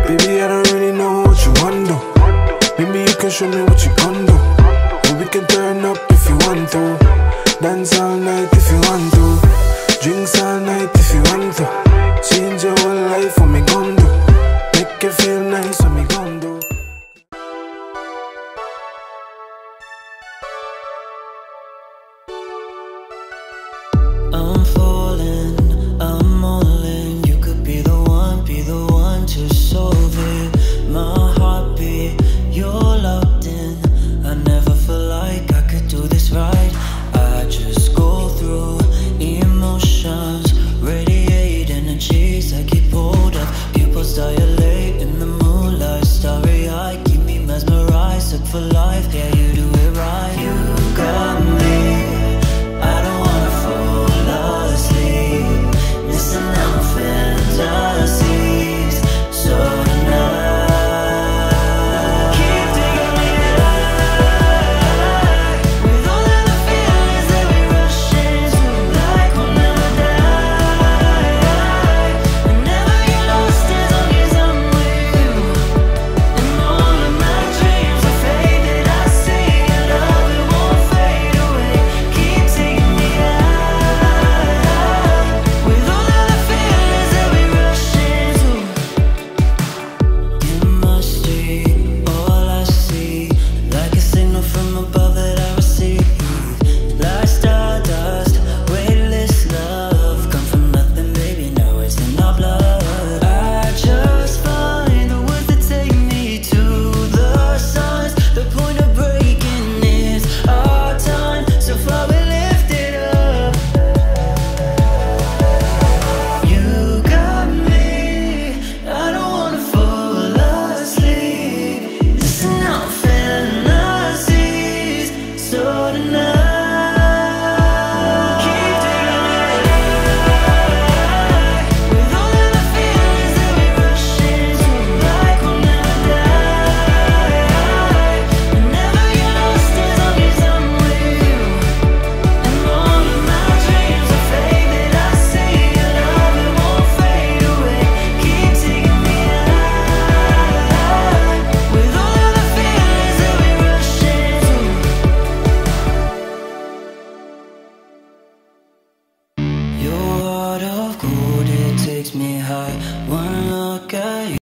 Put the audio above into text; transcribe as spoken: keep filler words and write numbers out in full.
Baby, I don't really know what you want though. Maybe you can show me what you gon' do. Or we can turn up if you want to. Dance all night if you want to. Drinks all night if you want to. Change your whole life, what me gon' do. Make you feel nice, what me gon' do. I'm falling, I'm all in. You could be the one, be the one to solve.